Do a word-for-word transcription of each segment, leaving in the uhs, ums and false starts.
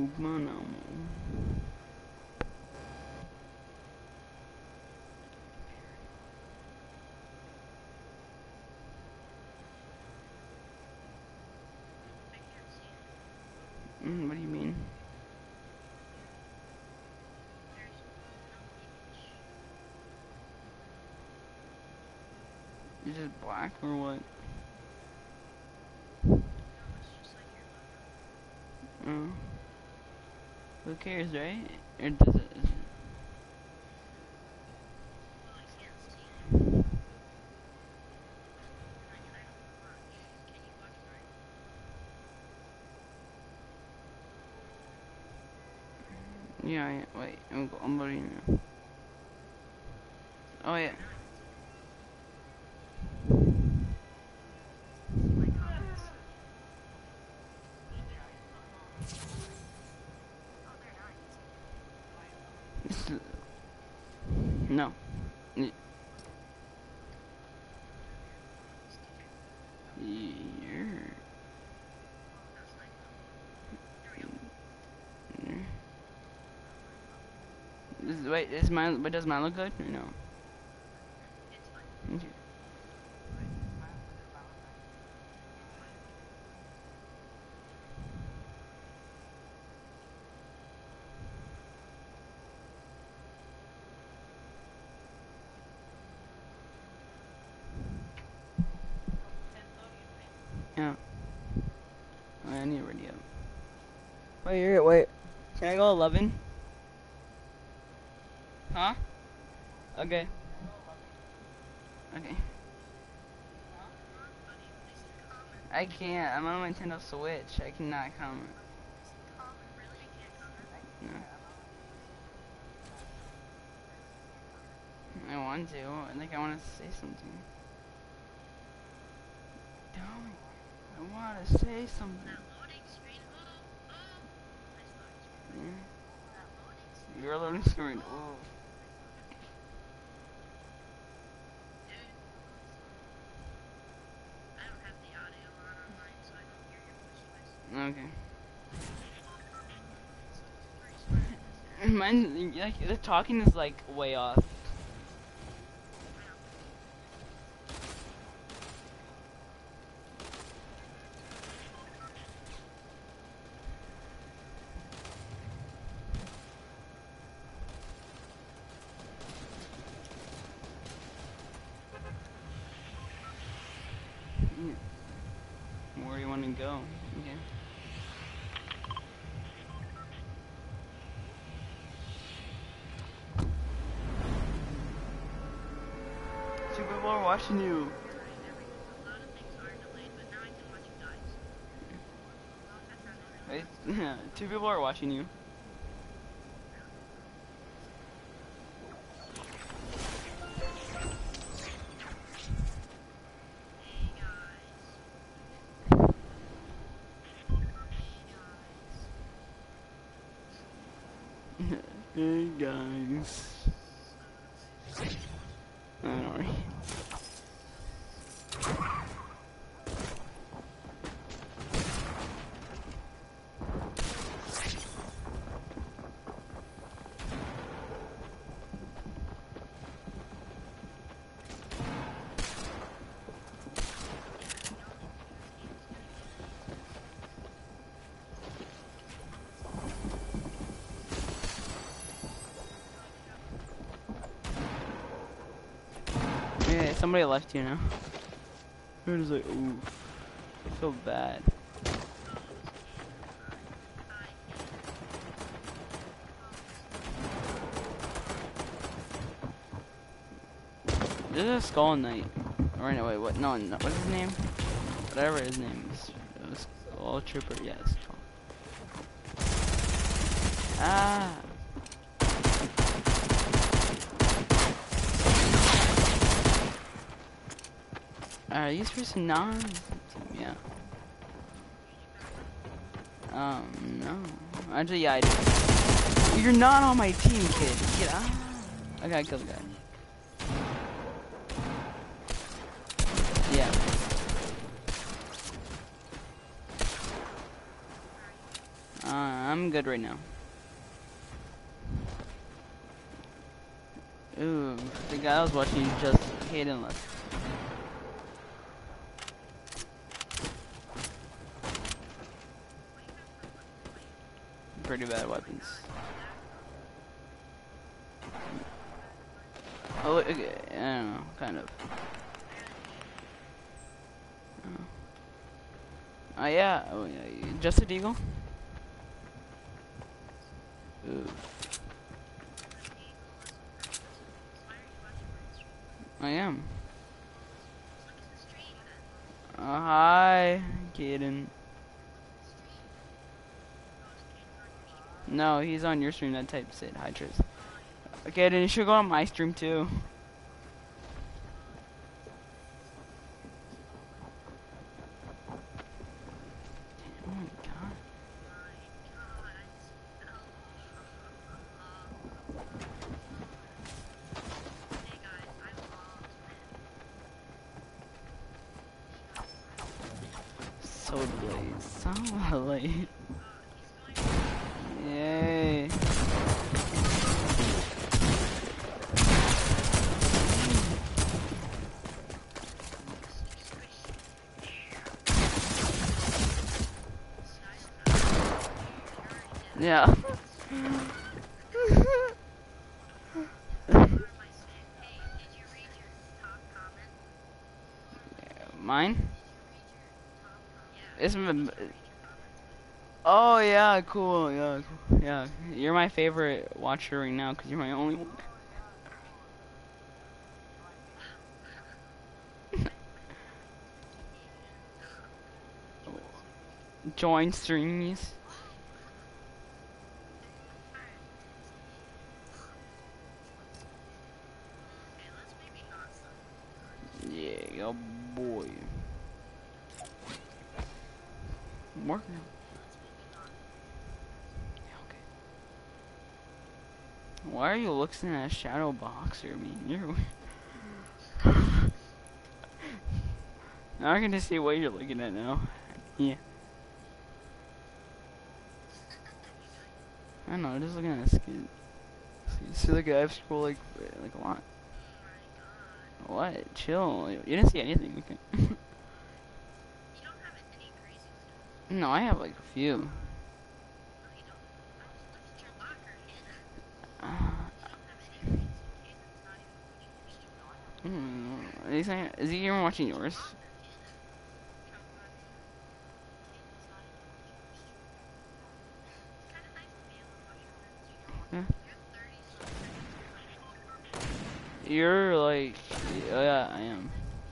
mano. Mm, what do you mean? Is it black or what? Oh. Who cares, right? Or does it? Is it... Yeah, yeah, wait, I'm, I'm loading now. Oh yeah. No. Y yeah. This is, wait, is mine, but does mine look good or no? Okay. Yeah. Oh, I need a radio. Wait, you're, wait. Can I go eleven? Huh? Okay. Okay. I can't. I'm on my Nintendo Switch. I cannot comment. No. I want to. I think I want to say something. Don't. I want to say something. Yeah. You're loading screen. Oh. Okay. Mine, like, the talking is like way off. Yeah. Where do you want to go? Okay. Two people are watching you. Wait, two people are watching you. Hey guys. I don't worry. Yeah, somebody left you now. It was like, ooh, I feel bad. This is a Skull Knight. Or no, wait, what? No, no, what's his name? Whatever his name is. It was Skull Trooper, yes. Ah. Are these person non? Yeah. Um, no. Actually, yeah, I do. You're not on my team, kid. Get out. I gotta kill the guy. Yeah. Uh, I'm good right now. Ooh, the guy I was watching just hit and left. Pretty bad weapons. Oh, okay, I don't know, kind of. Oh, oh yeah, oh yeah, just a deagle? Ooh. I am. Oh, hi, Kaden. No, he's on your stream that types it. Hi, Tris. Okay, then you should go on my stream too. Oh my god. So delayed. So late. Yay. Yeah. Mine? It's m oh yeah, cool. Yeah, cool. Yeah. You're my favorite watcher right now because you're my only one. Join streams. Yeah, yo boy. I'm working. Yeah, okay. Why are you looking at a shadow boxer? I mean, you're. Now I can just see what you're looking at now. Yeah. I don't know, I'm just looking at a skin. See, see the guy scroll like like a lot. What? Chill. You didn't see anything. Okay. No, I have like a few. Uh, mm, is, he, is he even watching yours? Yeah. You're like, oh yeah, I am.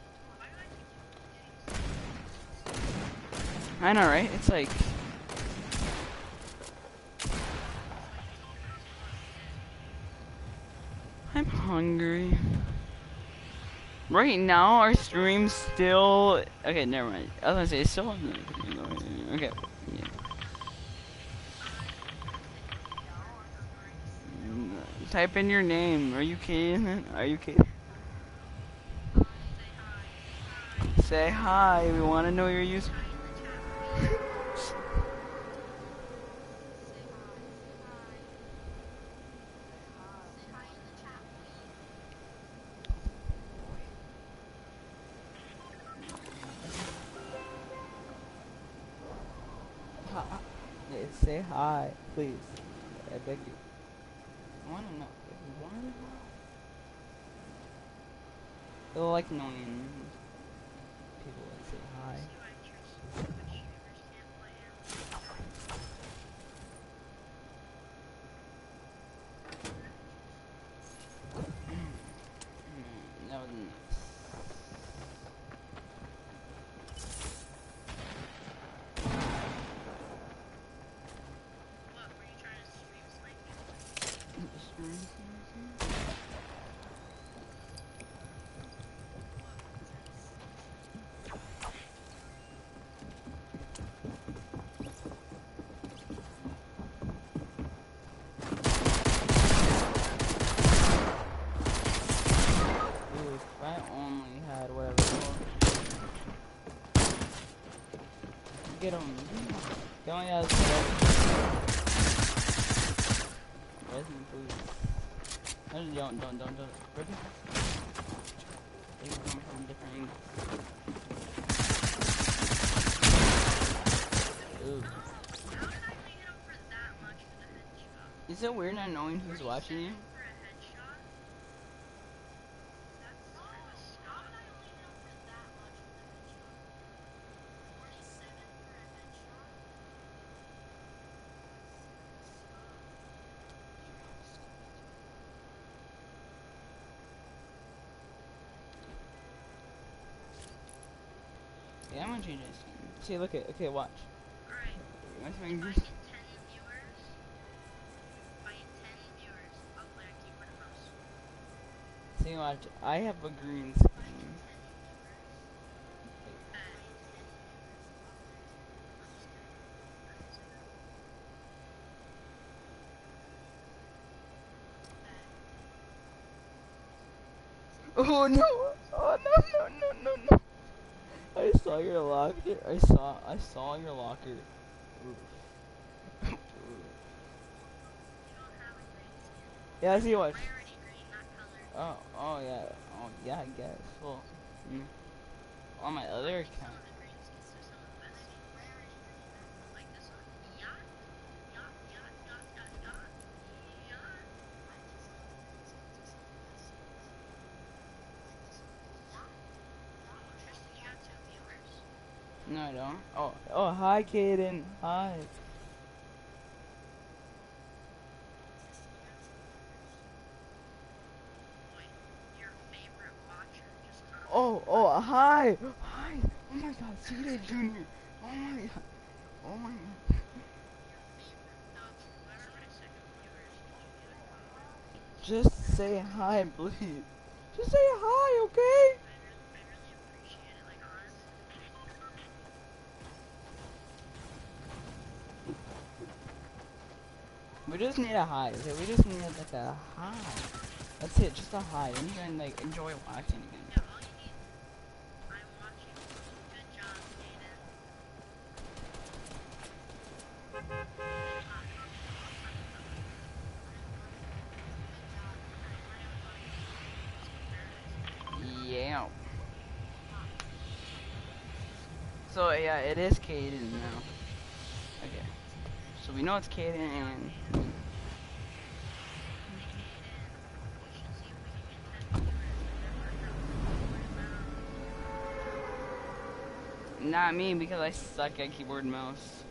I know, right? It's like. I'm hungry. Right now, our stream's still. Okay, never mind. I was gonna say it's still on. Okay. Yeah. Type in your name. Are you kidding? Are you kidding? Say hi. We want to know your user. Say hi, please. I beg you. I wanna know. I wanna know. They'll like knowing people that say hi. That was nice. Get on. Come on, yeah, let's go. Where's my food? No, don't, don't, don't, don't. Rip it. They can come from different angles. Ooh. Is it weird not knowing who's watching you? Yeah, I'm gonna change this. See, look at, okay, watch. Alright. See, watch. I have a green screen. Oh no! Oh no no no no no! I saw your locker. I saw. I saw your locker. Yeah, I see what. Oh, oh yeah. Oh yeah, I guess. Well, mm. On my other account. No, I don't. Oh, oh, hi, Kaden. Hi. Oh, oh, hi. Hi. Oh my God, C J Junior Oh my God. Oh my God. Just say hi, please. Just say hi, okay? We just need a hi, okay? We just need like a hi. That's it, just a hi. And you can like enjoy watching again. Yeah. So yeah, it is Kaden now. Okay. So we know it's Kaden and not me because I suck at keyboard and mouse.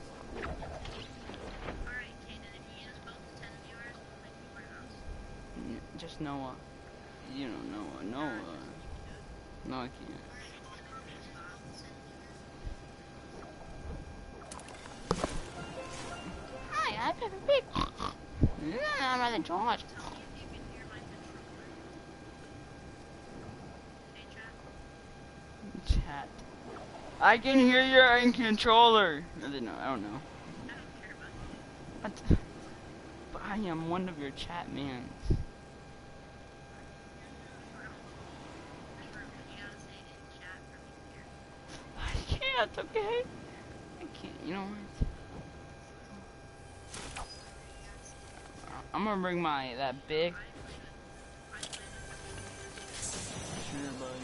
N just Noah. You don't know Noah. No, I can't. Hi, I'm Peppa Pig. I'm rather George. Chat. I can hear your in controller. I didn't know. I don't know. What? But I am one of your chat mans. I can't. Okay. I can't. You know what? I'm gonna bring my that big. Sure, buddy.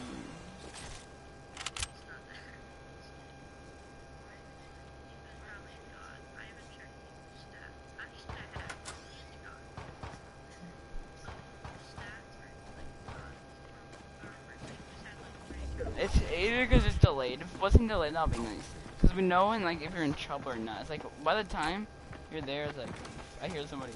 It's either because it's delayed. If it wasn't delayed, that'd be nice. Because we know when, like, if you're in trouble or not. It's like, by the time you're there, it's like, I hear somebody.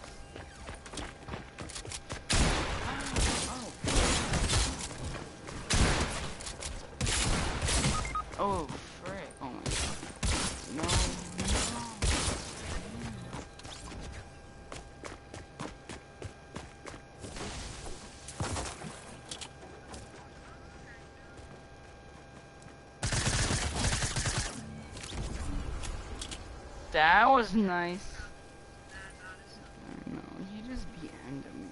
Oh. Oh, frick. Oh my God. No, no. That was nice. I know, you just be end him.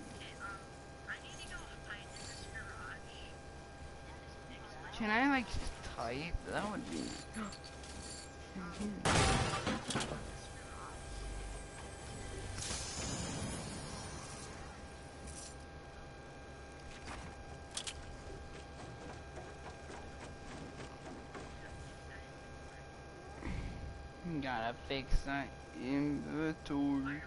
Can I like type? That would be nice. Gotta fix that inventory.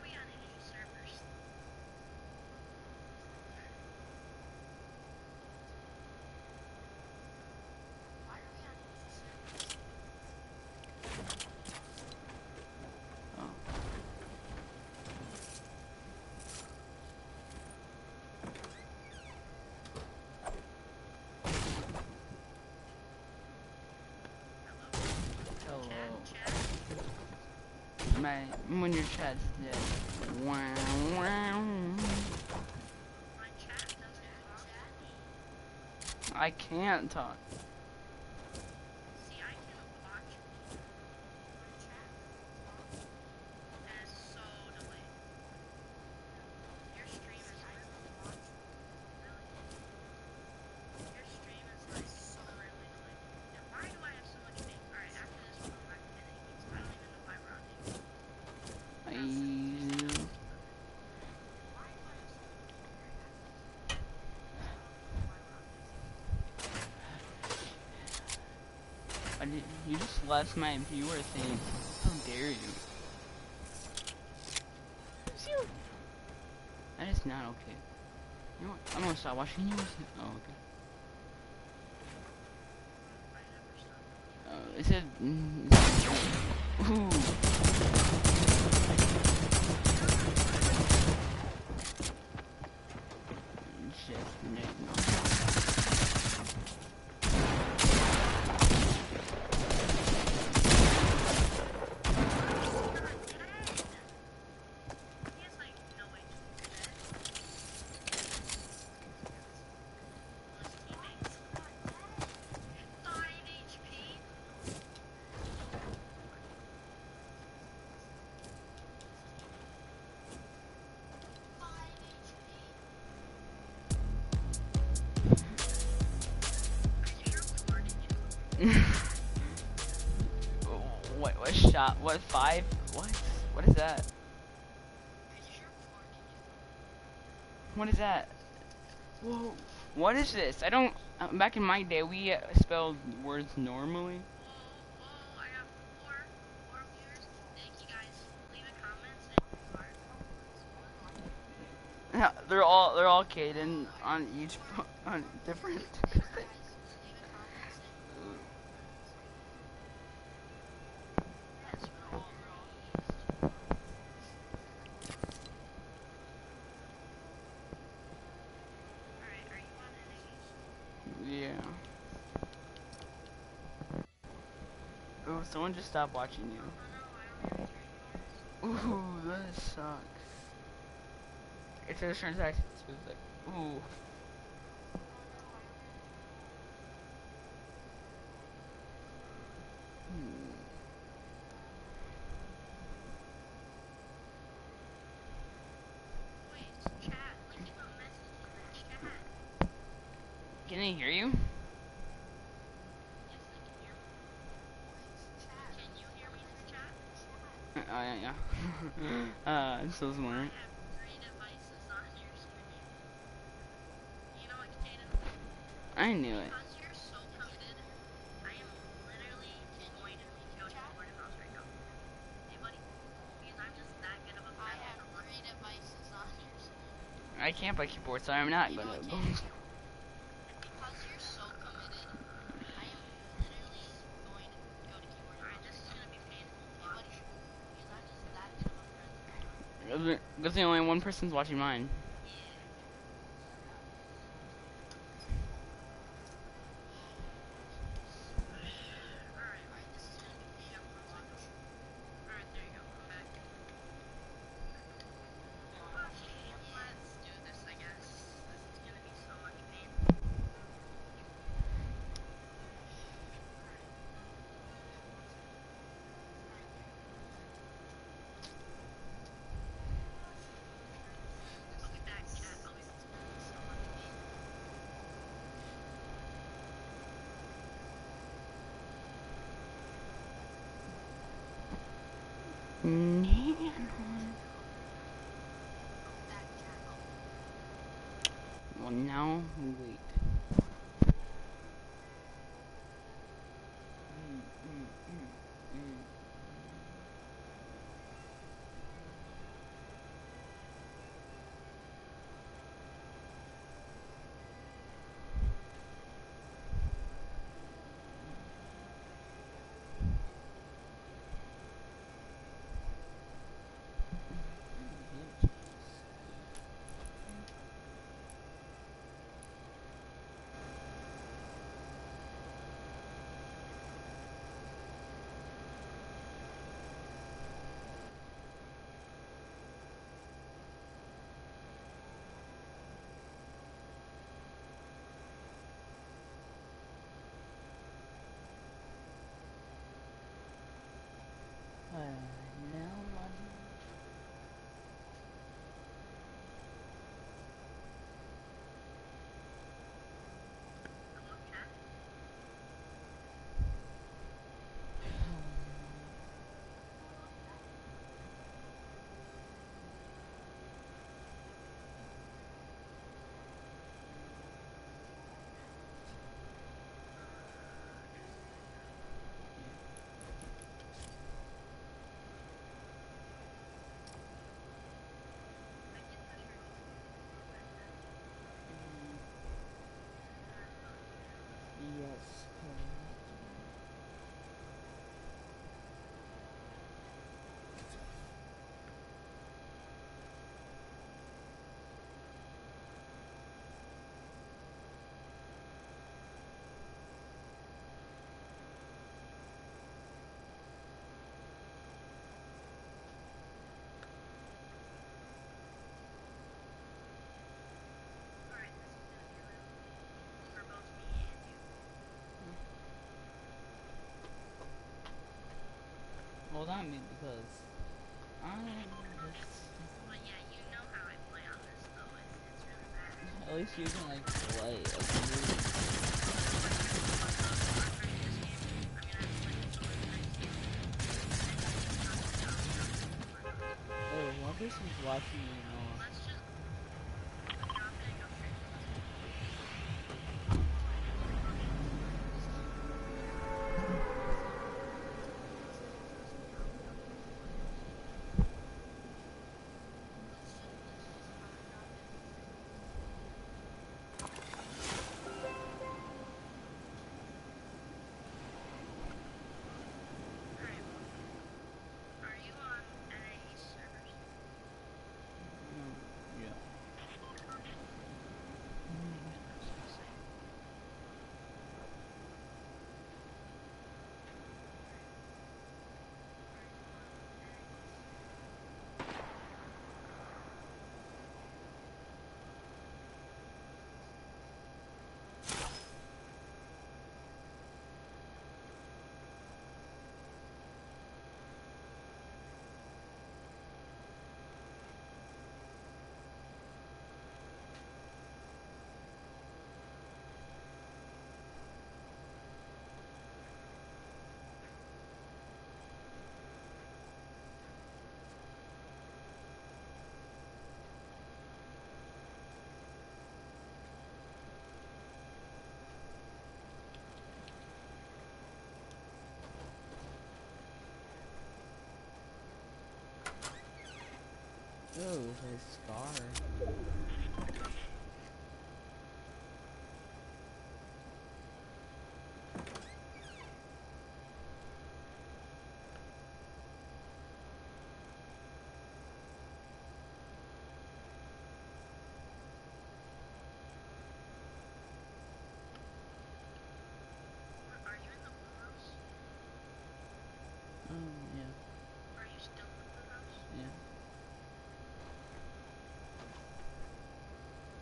My, when your chat's dead. Wow, wow. I can't talk. I did, you just left my viewer thing. How dare you? That is not okay. You know what? I'm gonna stop watching you. Oh, okay. Uh, it said. Mm, ooh. Just no. What, what shot? What, five? What? What is that? What is that? Whoa. What is this? I don't... Uh, back in my day, we uh, spelled words normally. Yeah, they're all they're all Caden on each on different. Yeah. Oh, someone just stopped watching you. Ooh, that sucks. It's a transaction. So it's like, ooh. Hmm. Can they hear you? Oh yeah, yeah. uh, I'm so smart. I knew it. I can't play keyboard, so I'm not gonna. Because only one person's watching mine. Mm, well, now wait. Mm, mm, mm, mm. Uh, now logging. Yes, well, not me because I'm just. At least you can like play. Like, oh, one person's watching me now. Mm, yeah. Oh, his scar. Um, yeah. Yeah.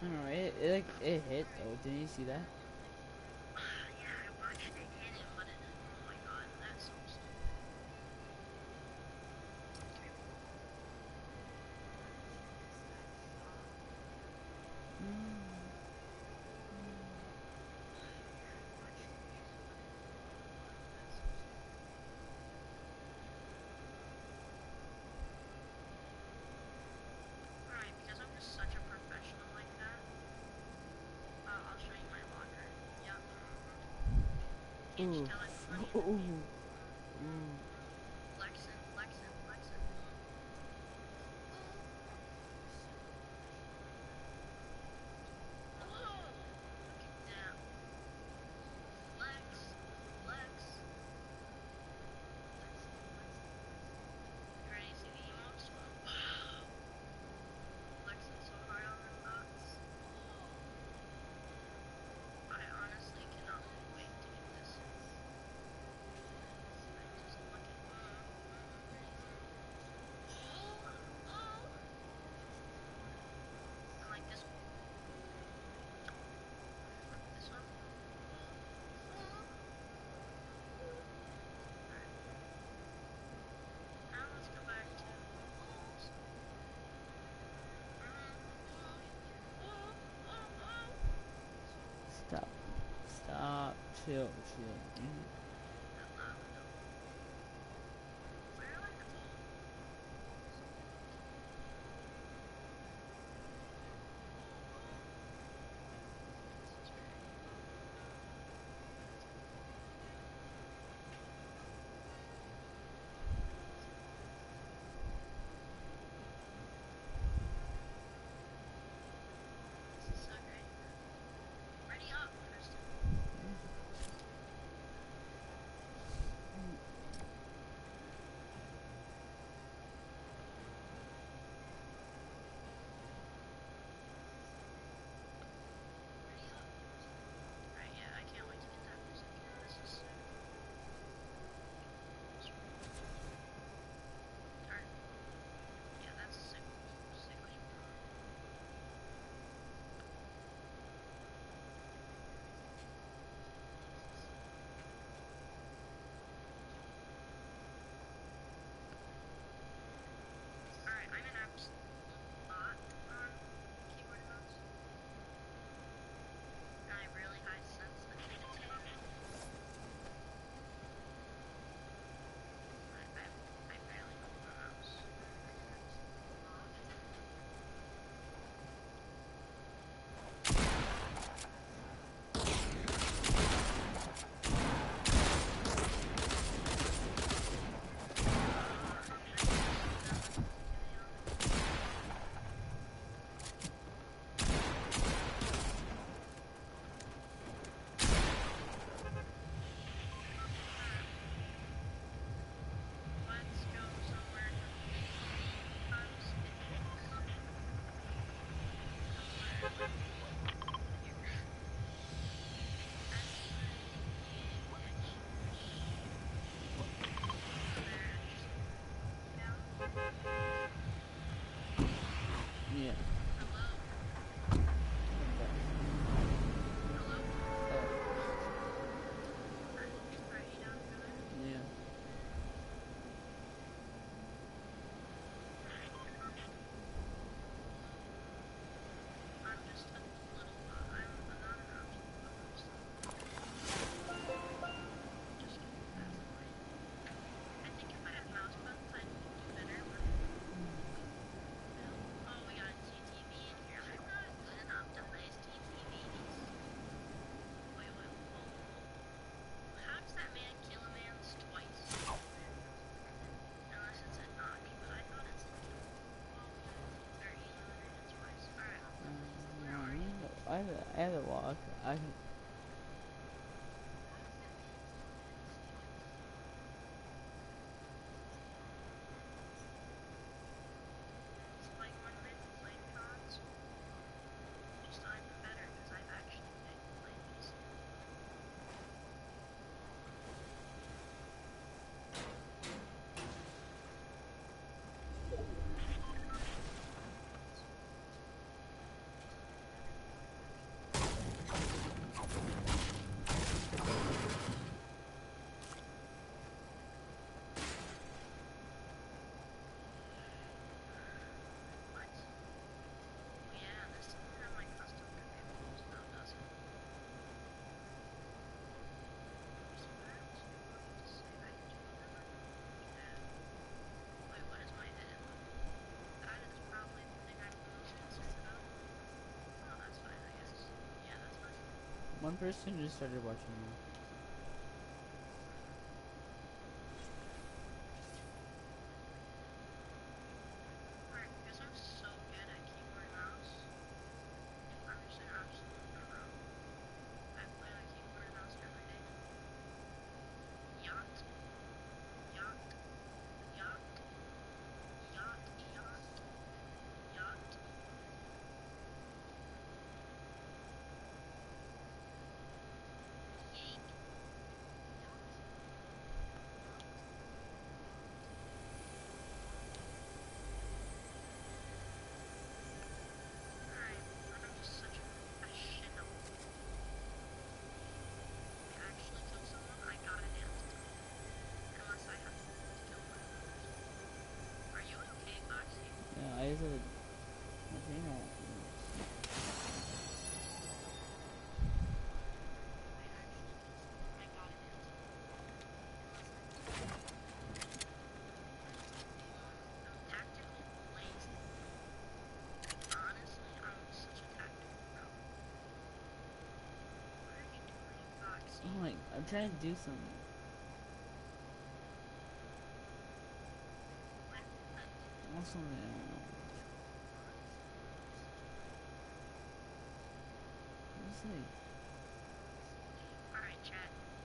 I don't know. It, it like it hit though. Didn't you see that? Yeah, I watched it hit him, but it, oh my god, that's so stupid. Alright, because I'm just such a professional like that, uh, I'll show you my locker. Yep. Can't you Ooh. tell I'm funny in the Ooh. game? Ooh. Flexin', flexin', flexin'. Oh! Look at that. Flex, flex. You ready to see the emotes? Wow! Flexing so hard on them dots. I honestly cannot wait to get this. I just look at mm, mm, oh, oh. I like this one. This one. Alright. Now let's go back to Stop. Stop. Chill. Chill. Mm. This is so great. Ready up, Kristen. Ready up. Alright, yeah, I can't wait to get that music. This is sick. Turn. Yeah, that's sick. Sickly. Alright, I'm an absolute bot on keyboard and mouse. And I have really high sensitivity. I, I, I barely know the mouse. Let's go somewhere completely conspicuous. Somewhere here. Actually, yeah, go there and just down. Yeah. Hello? Hello? Alright, alright, you down to go there? Yeah. I'm just a little bot. I'm, I'm not an absolute bot. I'm just a just kidding. That's annoying. I think if I had mouse buttons, I'd do better, but oh, we got a T T V in here. I'm not good enough to place T T Vs. Wait, wait, whoa, whoa. How does that man kill a man twice? Unless it's a knock, but I thought it said kill. Or he eliminated it twice. Alright, where are you? I have a, I have a walk. I can. It's like when men play cards. Just I'm better because I've actually played these. One person just started watching you. Alright, because I'm so good at keyboard and mouse. I'm just an absolute pro. I play on keyboard and mouse every day. Yacht. Yacht. Yacht. Yacht. Yacht. Yacht. Yeet. Alright, I'm just such a professional. If I actually kill someone, I gotta dance to it. Unless I have to kill one of others. Are you okay, Foxy? Yeah, I just had. I think I. I actually kill someone, I gotta dance to it. Unless I have to. Tactical plays. Honestly, I'm such a tactical pro. What are you doing, Foxy? I'm like, I'm trying to do something. What? Want something, I don't know. It's like, Alright, chat.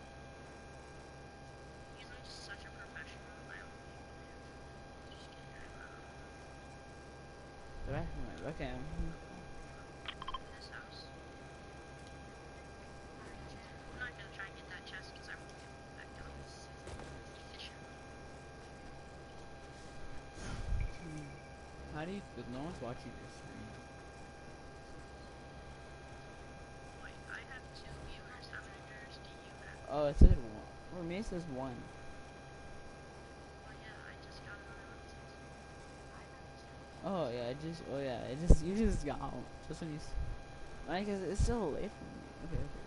Because I'm just such a professional, I don't think we live. Just kidding, I don't know. the back of my. Okay. In this house. Alright, chat. I'm not gonna try and get that chest because I won't be able to get back down. It's efficient. How do you. But no one's watching your stream. Wait, I have two viewers. How many viewers do you have? Oh, it says one. For me, it says one. Oh yeah, I just got another one. It says I have two. Oh, yeah, it just. Oh, yeah, it just. You just got out. Just when you. I guess it's still late for me. Okay, okay.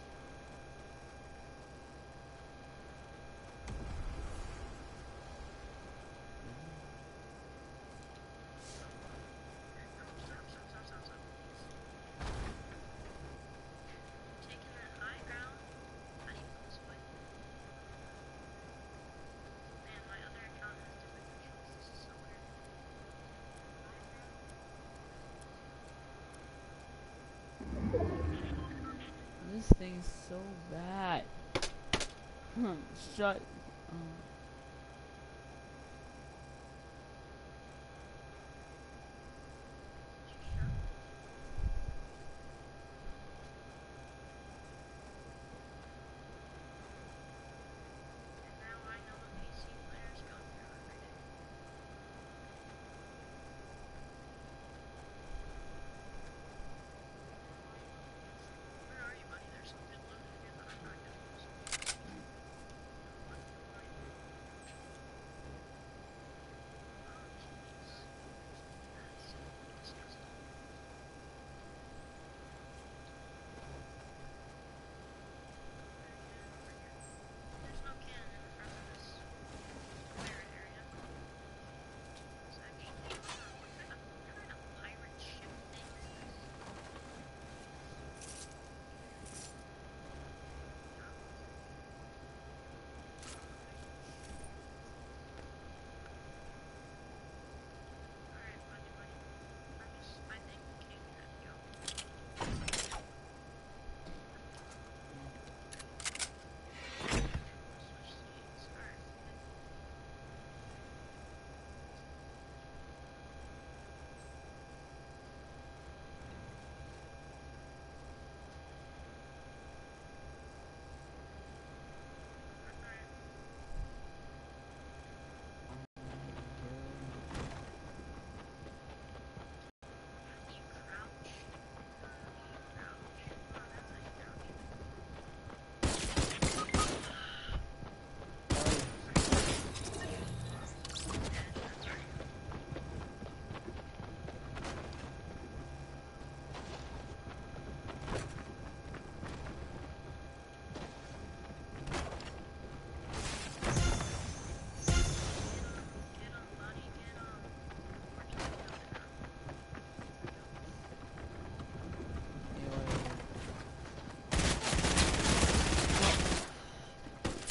Stop, stop, stop, stop, stop, please. Taking that high ground. How do you put this away? Man, my other account has different controls. This is so weird. High ground. This thing's so bad. Shut. Um, Did you shut? And now I know what P C players go through every day. Now I know what P C. Where are you, buddy? There's something loaded here that I'm not gonna use. No, what? Where are you?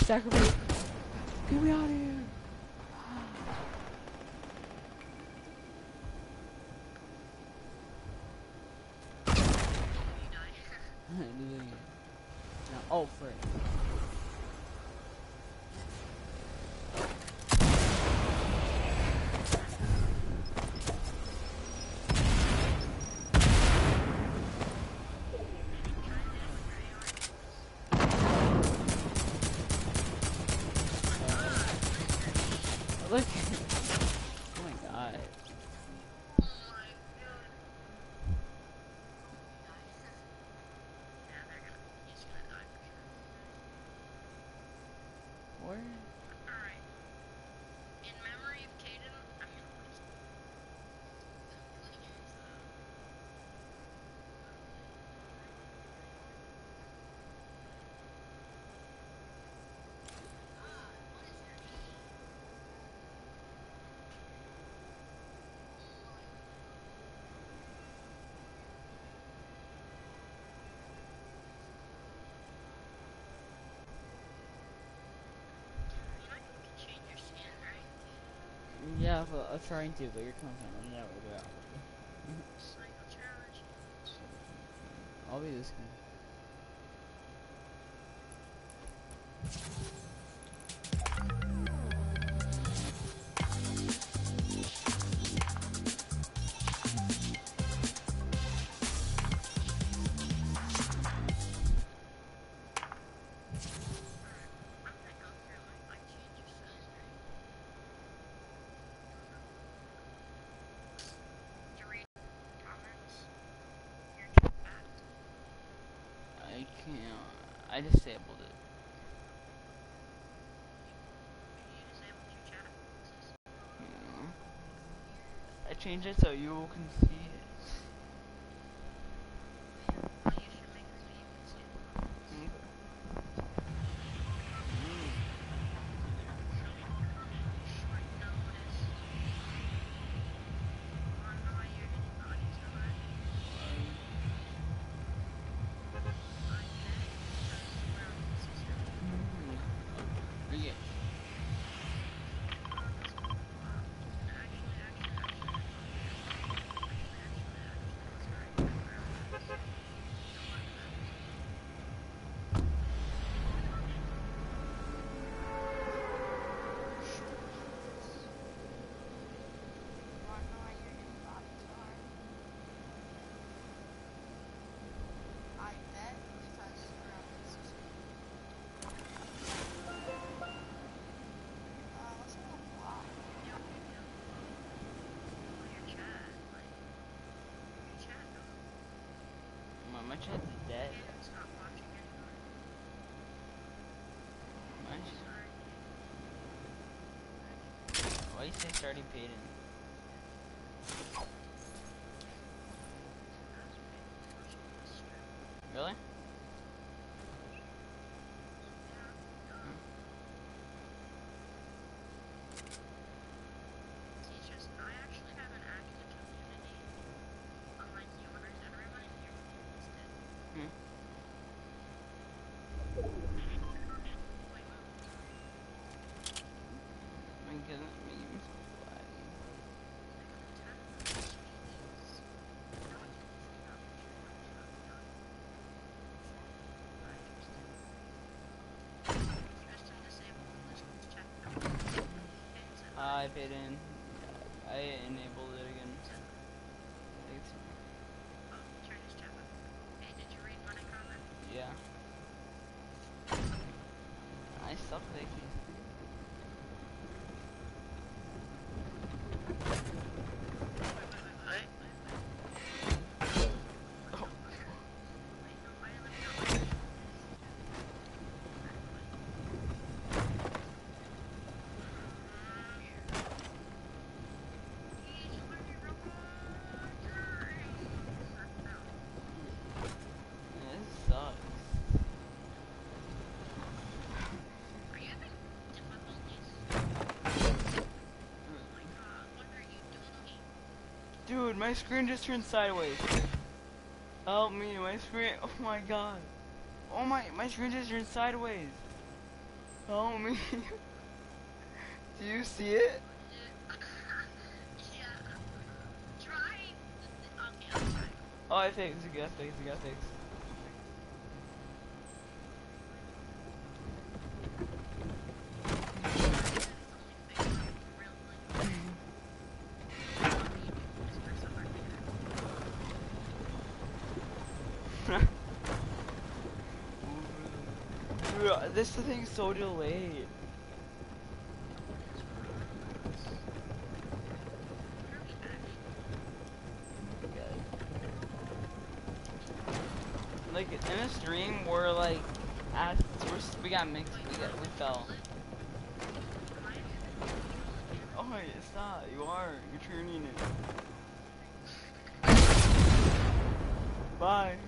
sacrifice. Get me out of here. Oh, frick. Look. Oh my god. Where? Alright. In memory of Caden, I'm gonna change your skin, right? Yeah, but I'm trying to, but you're content. I'm never gonna do Cycle challenge. I'll be this guy. I'm gonna go through like my change your skin, right? To read comments. Your chat back. I can't. I disabled it. You disabled your chat. Yeah. I changed it so you can see it. Well, you should make it so you can see the comments. Okay. Short notice. Wanna know why you're hitting bodies so hard? I bet because we're on the system. Yeah. Actually, actually, actually, actually, actually, sorry. Wanna know why you're hitting bodies so hard? I bet because we're on the system. Uh, what's in that block? Your chat, like, your chat, no. My, my chat is dead. Caden, stop watching anymore. My Sorry. Why do you say starting Payton? Really? Teachers, I actually have an active community, unlike yours. Everyone in your community is dead. Hmm. Wait, My goodness, my game's so laggy. Hi, Payton. I enabled it again. Thanks. Yeah. I suck thinking. This sucks. Dude, my screen just turned sideways. Help me, my screen. Oh my god. Oh my, my screen just turned sideways. Homie, do you see it? Yeah. Try. Okay, I'll try. Oh, I fixed. You got fixed. You got fixed. Dude, this thing's so delayed. Like in a stream, we're like, at, we're, we got mixed. We got we fell. Oh my, stop! You are. You're turning it. Bye.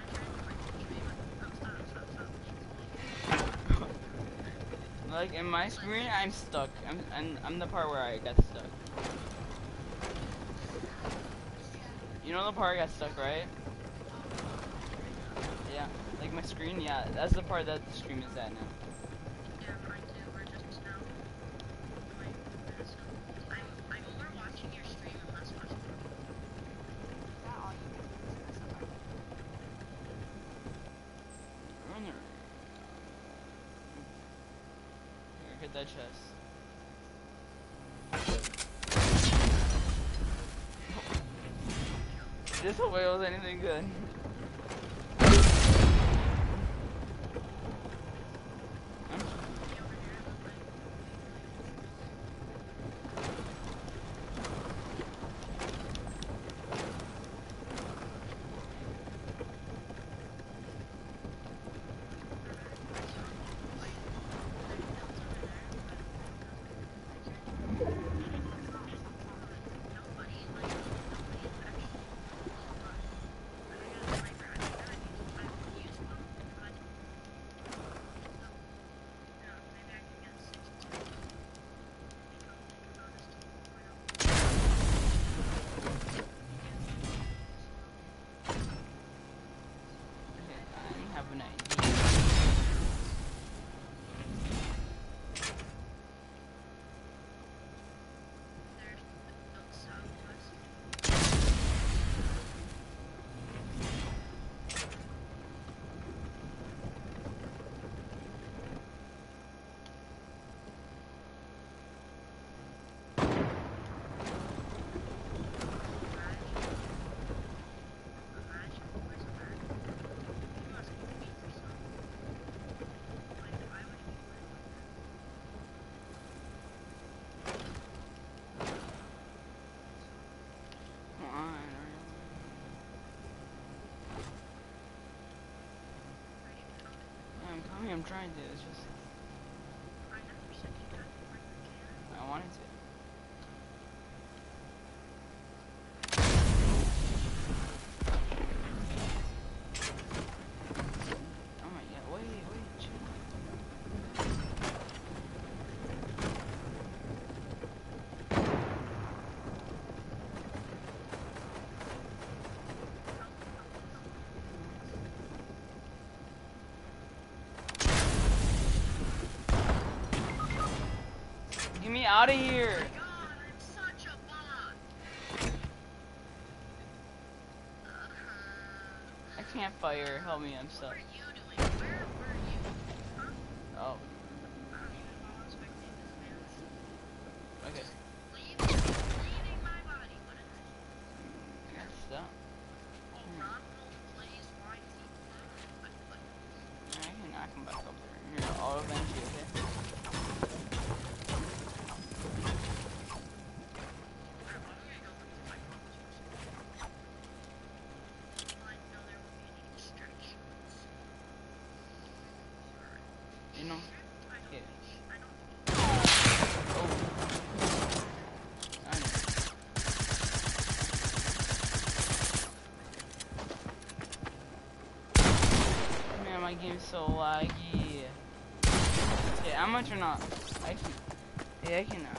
Like in my screen, I'm stuck. I'm, I'm I'm the part where I got stuck. You know the part I got stuck, right? Yeah. Like my screen, yeah. That's the part that the stream is at now. Yeah, mine too. We're just now. I'm I'm more watching your stream and less watching. Runner. Here, get that chest. This whole way was anything good. I'm trying to, it's just I wanted to. Oh my god, wait, wait, chill. Get me out of here! Oh my god, I'm such a bot. Uh, I can't fire, help me, I'm what stuck. were you doing? Where were you? Huh? Oh, I don't even know how to spectate this man. okay. Leave, leaving my body. What is it? I got stuck. Oh, Ronald plays Y T. What? What? I can knock him back up there. Here, I'll avenge you, okay? You know? Yeah. Oh. I know. Man, my game's so laggy. Yeah, I'm much or not. I can. Yeah, I can. Uh,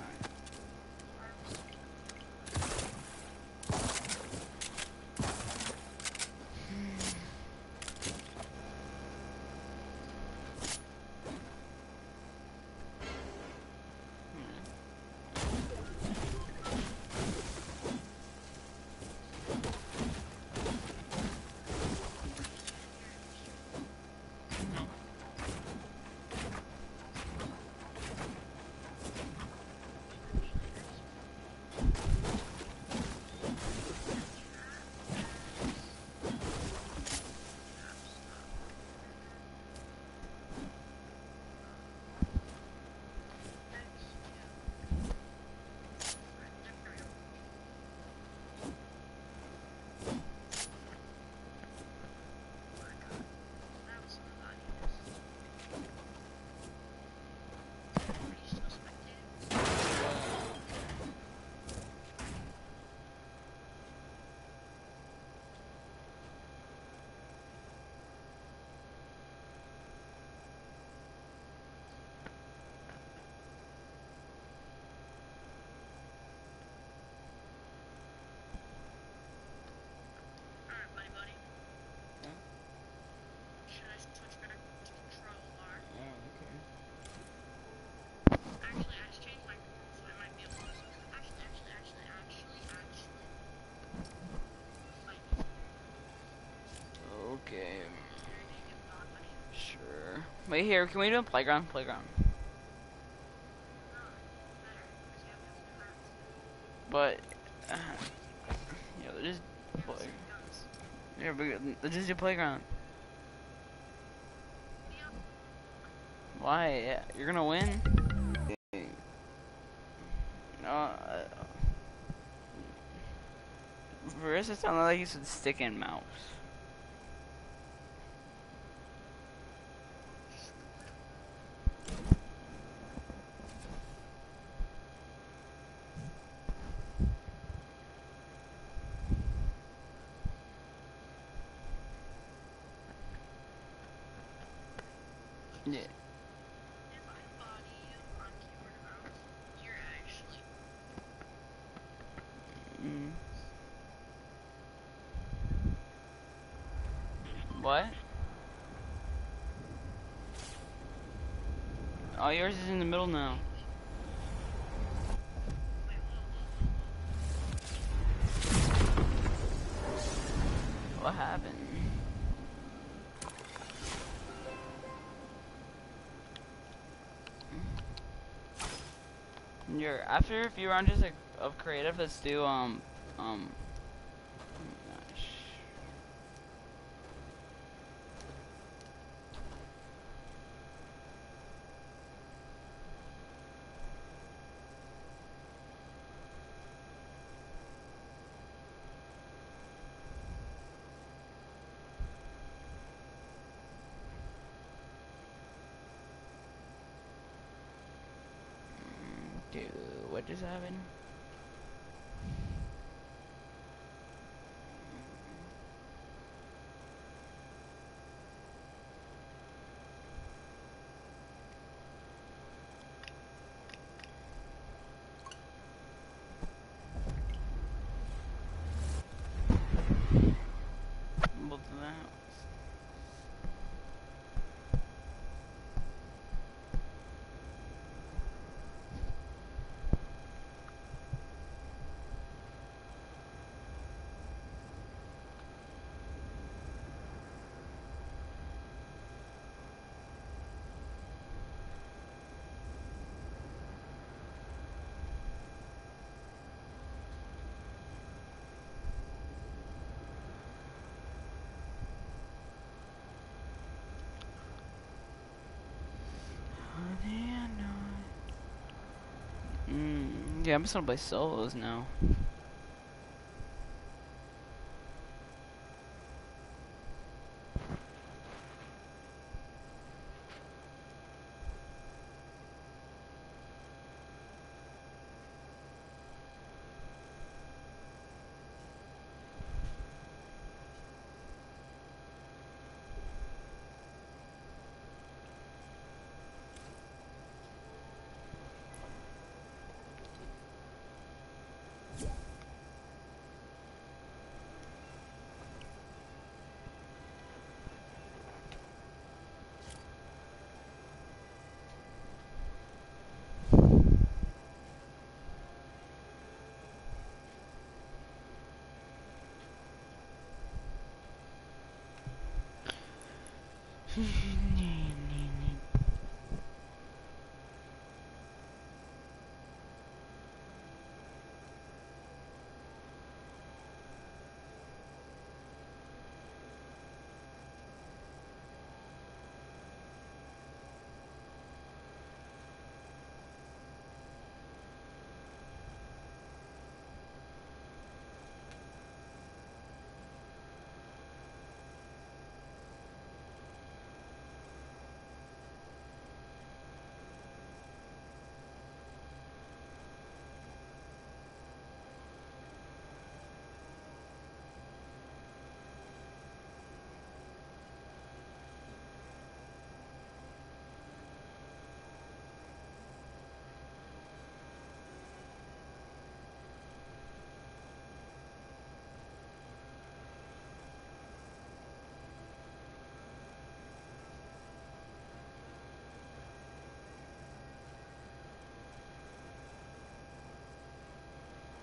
Okay. You're a naked body. Sure. Wait here. Can we do a playground? Playground. No, it's better because you have no guns. But uh, yeah, just You have play. some guns. Yeah, but let's just do playground. Deal. Why? Yeah, you're gonna win. No. Uh, first, it sounded like you said stick and mouse. Yeah. If I body you on keyboard and mouse, you're actually Mm. What? Oh, yours is in the middle now. wait, whoa, whoa, whoa, What happened? You're after a few rounds like of creative. Let's do um um. Oh my gosh. Dude, what just happened? Both of that. Mm, yeah, I'm just gonna play solos now.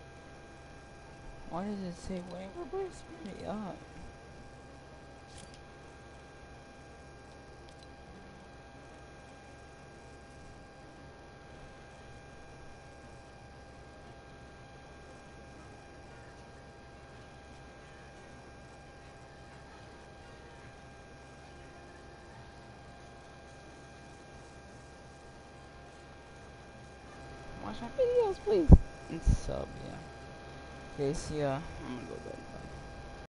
Why does it say wait? Everybody speed it up. watch my videos, please. And sub, yeah. Okay, see ya. I'm gonna go to bed. Bye.